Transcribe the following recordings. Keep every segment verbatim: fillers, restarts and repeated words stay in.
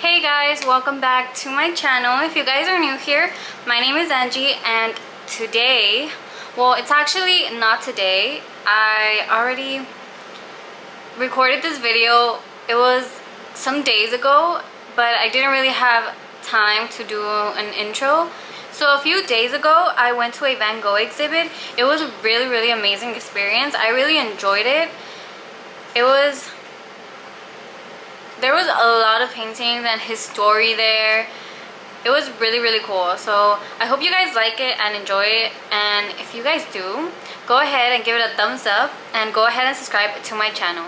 Hey guys, welcome back to my channel. If you guys are new here, my name is Angie, and today, well, it's actually not today. I already recorded this video. It was some days ago, but I didn't really have time to do an intro. So a few days ago, I went to a Van Gogh exhibit. It was a really, really amazing experience. I really enjoyed it. It was, there was a lot of paintings and his story there. It was really, really cool. So I hope you guys like it and enjoy it. And if you guys do, go ahead and give it a thumbs up and go ahead and subscribe to my channel.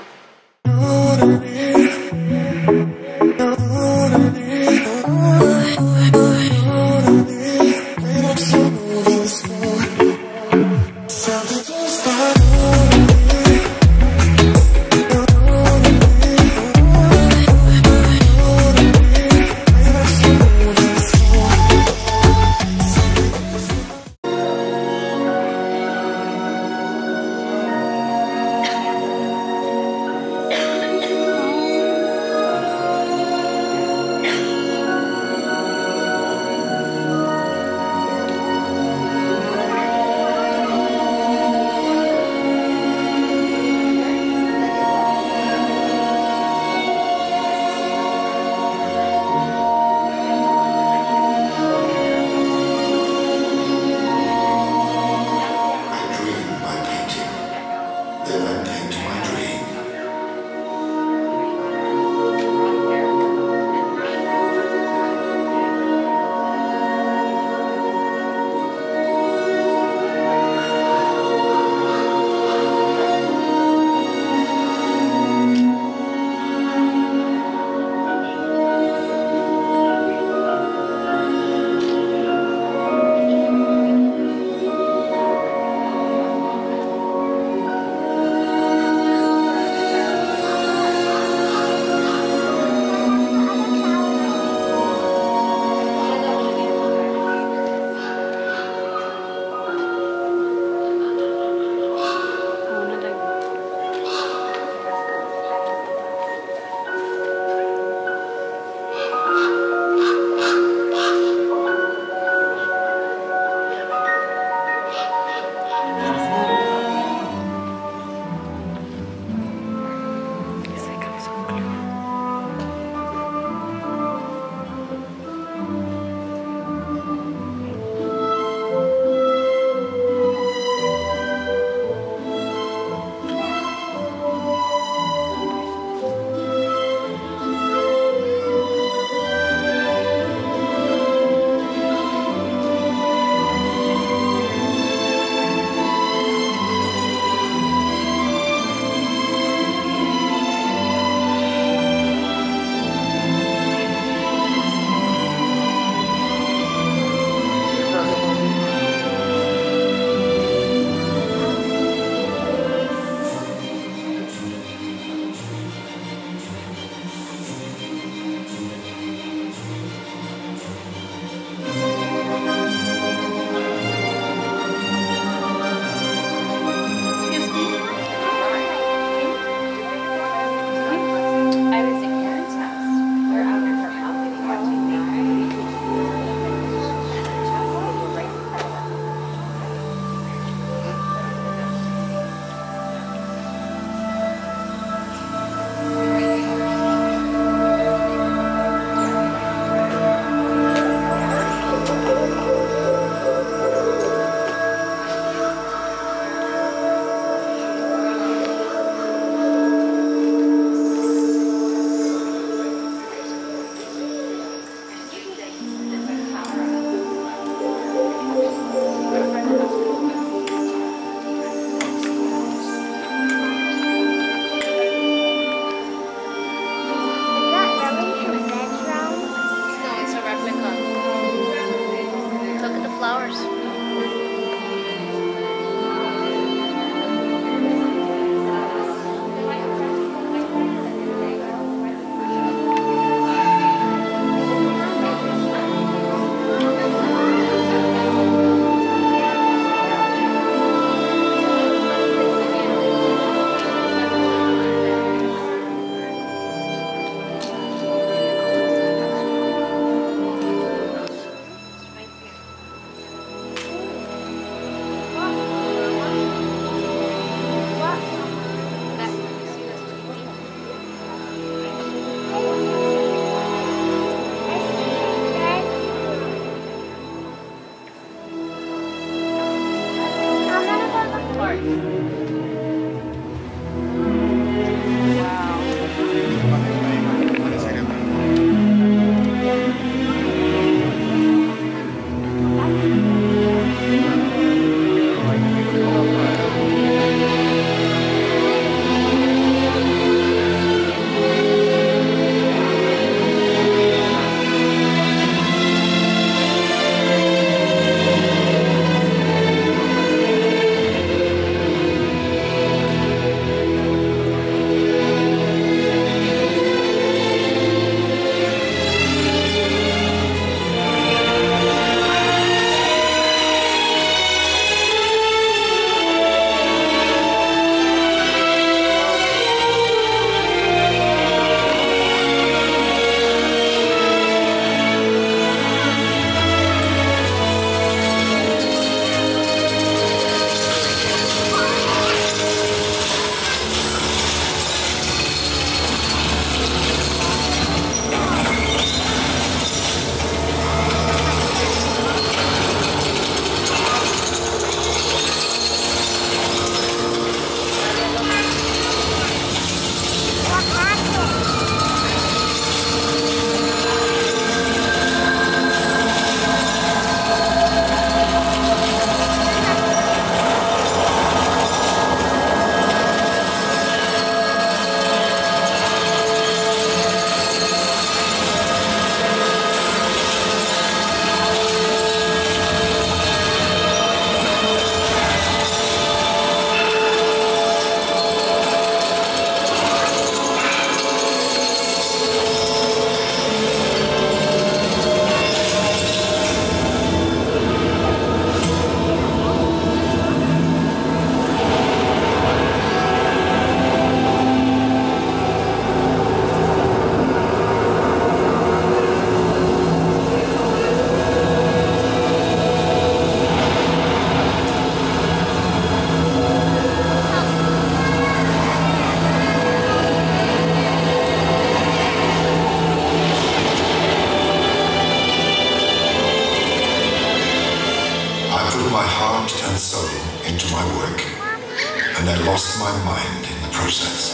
into my work, and I lost my mind in the process.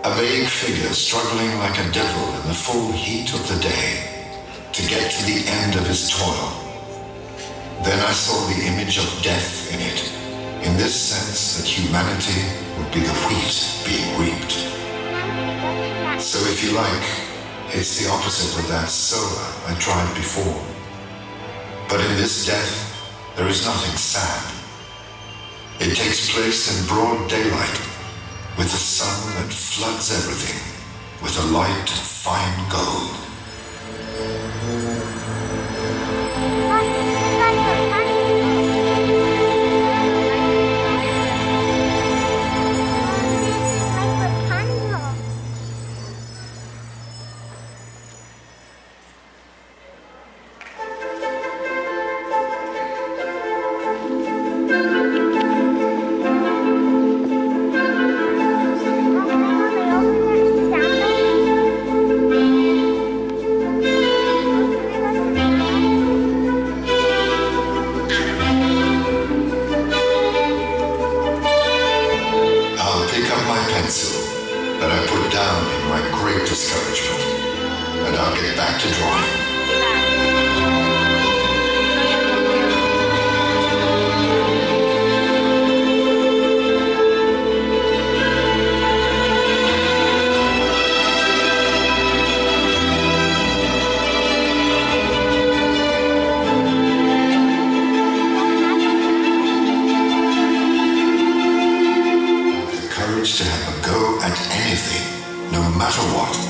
A vague figure struggling like a devil in the full heat of the day to get to the end of his toil. Then I saw the image of death in it, in this sense that humanity would be the wheat being reaped. So if you like, it's the opposite of that sower I tried before. But in this death, there is nothing sad. It takes place in broad daylight, with the sun that floods everything with a light of fine gold. That I put down in my great discouragement, and I'll get back to drawing. To have a go at anything, no matter what.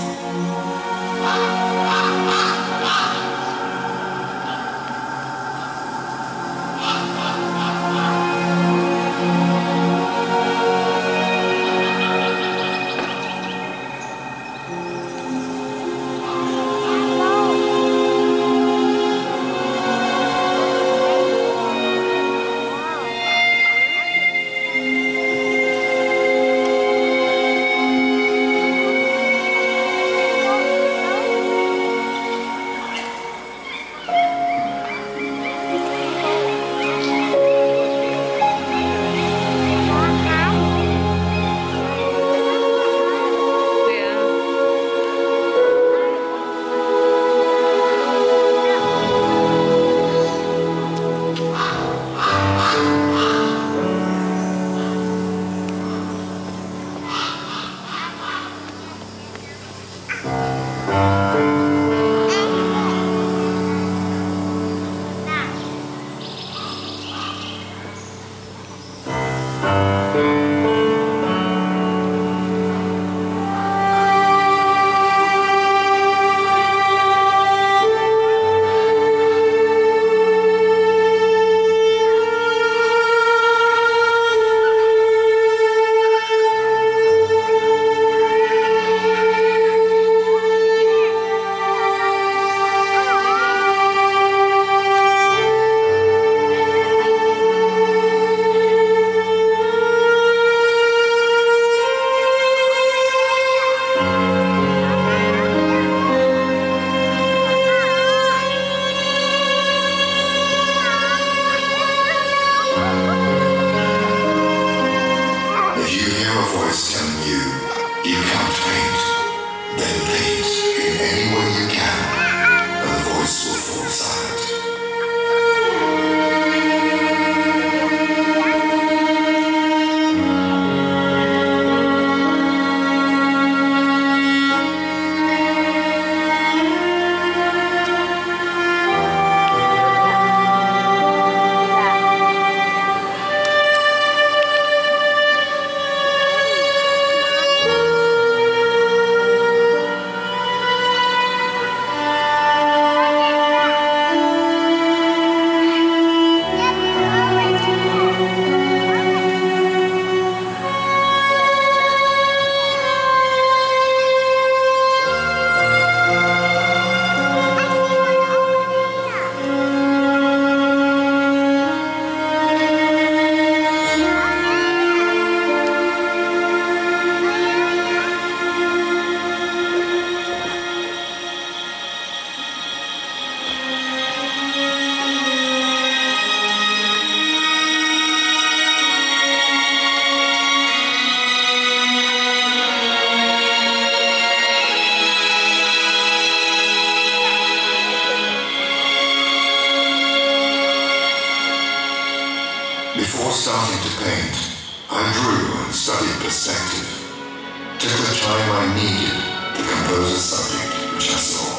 Before starting to paint, I drew and studied perspective. Took the time I needed to compose a subject which I saw.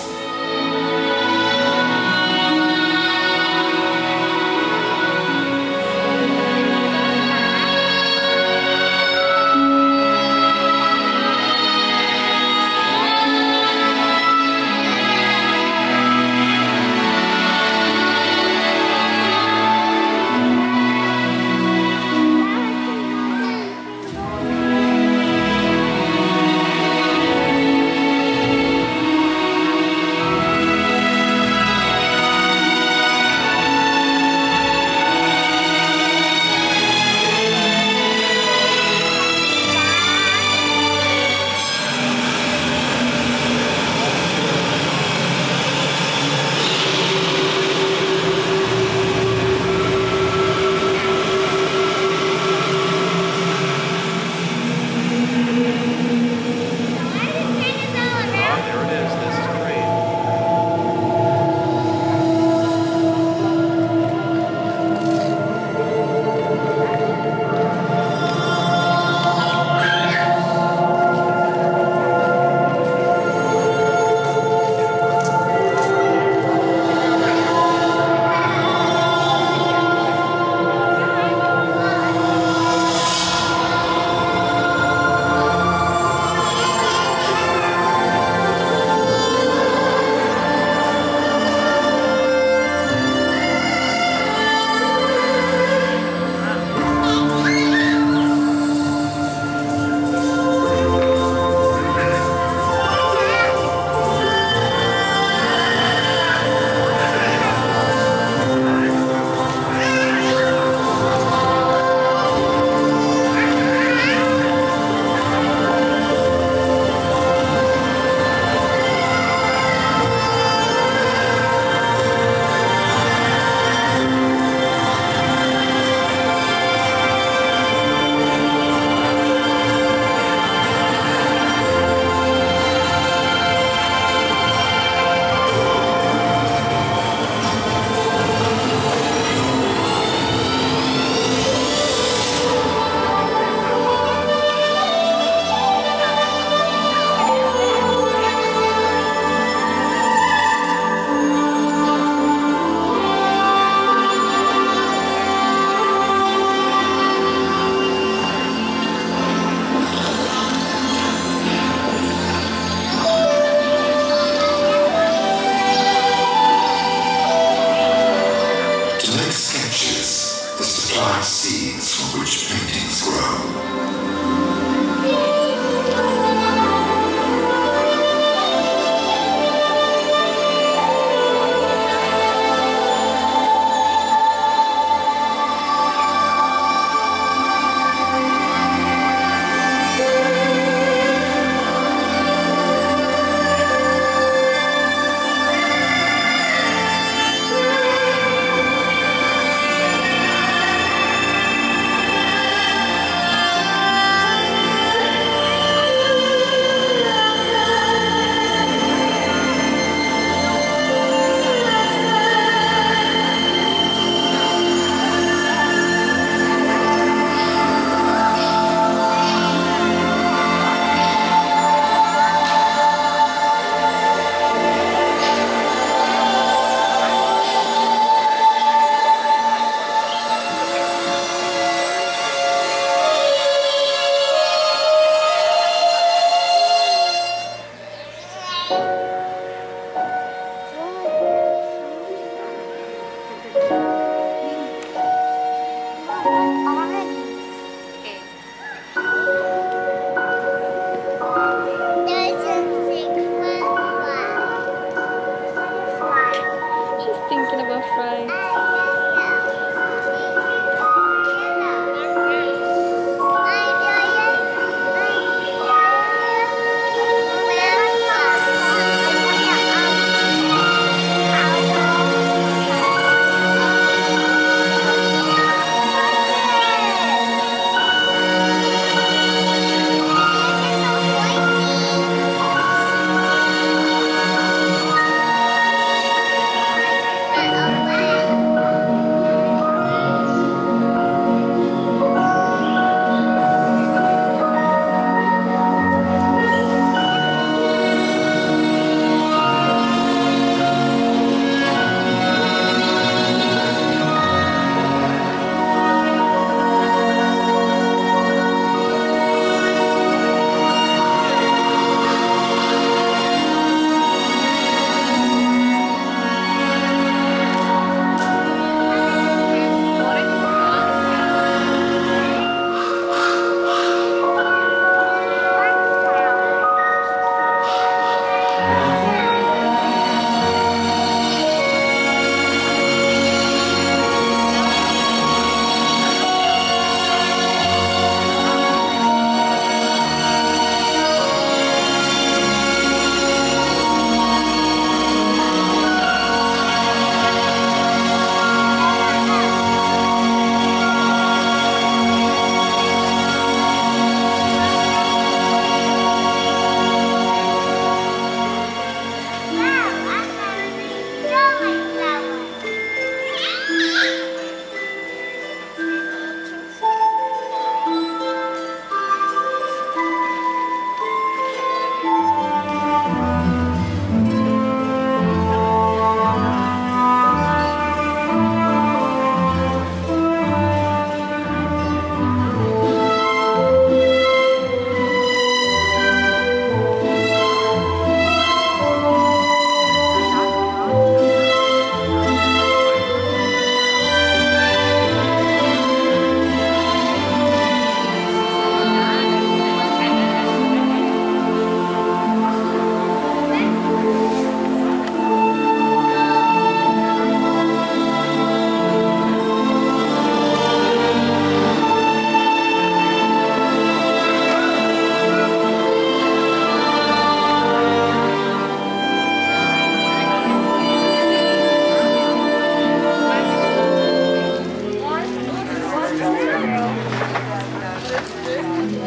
Seeds from which paintings grow.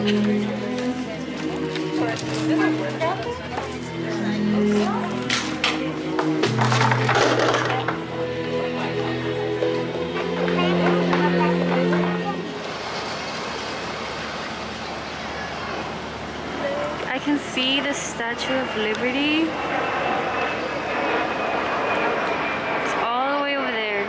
I can see the Statue of Liberty. It's all the way over there.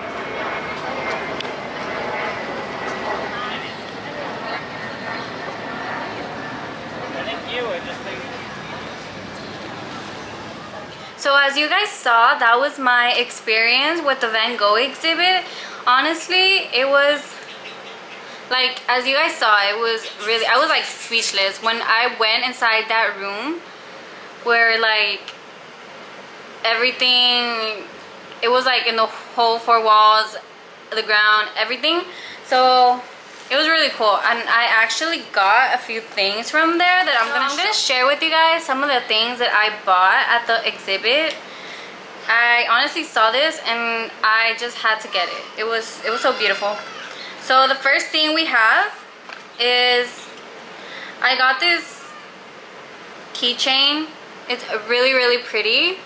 So as you guys saw, that was my experience with the Van Gogh exhibit. Honestly, it was like, as you guys saw, it was really, I was like speechless when I went inside that room where like everything, it was like in the whole four walls, the ground, everything. So it was really cool, and I actually got a few things from there that I'm gonna, I'm gonna share with you guys. Some of the things that I bought at the exhibit. I honestly saw this and I just had to get it. It was it was so beautiful. So the first thing we have is I got this keychain. It's really really pretty.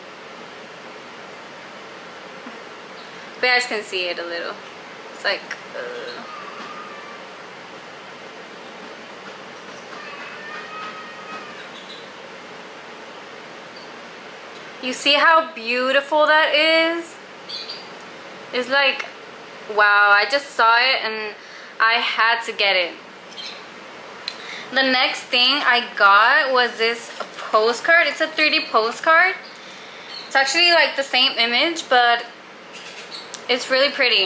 You guys can see it a little. It's like. Uh, You see how beautiful that is? It's like, wow, I just saw it and I had to get it. The next thing I got was this postcard. It's a three D postcard. It's actually like the same image, but it's really pretty.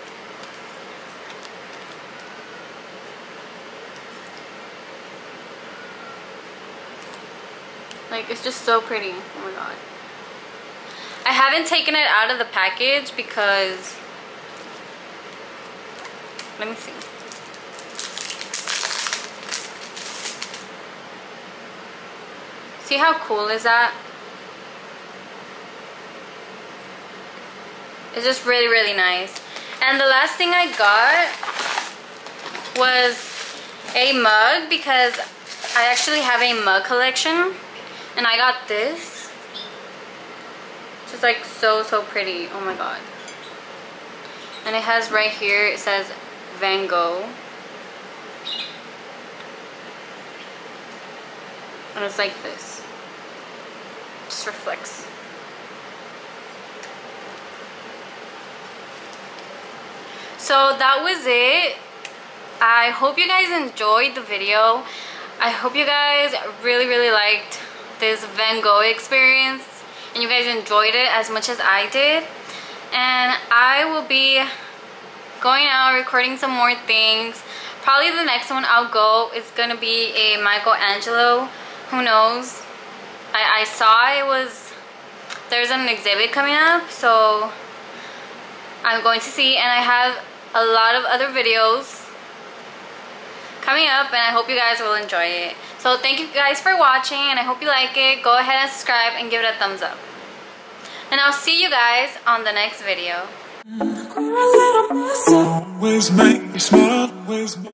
Like, it's just so pretty. Oh my god. I haven't taken it out of the package because, let me see. See how cool is that? It's just really, really nice. And the last thing I got was a mug, because I actually have a mug collection. And I got this. It's like so so pretty. Oh my god. And it has right here, it says Van Gogh, and it's like this, just reflects. So that was it. I hope you guys enjoyed the video. I hope you guys really really liked this Van Gogh experience and you guys enjoyed it as much as I did. And I will be going out recording some more things. Probably the next one I'll go is gonna be a Michelangelo. Who knows? I, I saw it was, there's an exhibit coming up, so I'm going to see, and I have a lot of other videos coming up, and I hope you guys will enjoy it. So thank you guys for watching, and I hope you like it. Go ahead and subscribe and give it a thumbs up. And I'll see you guys on the next video.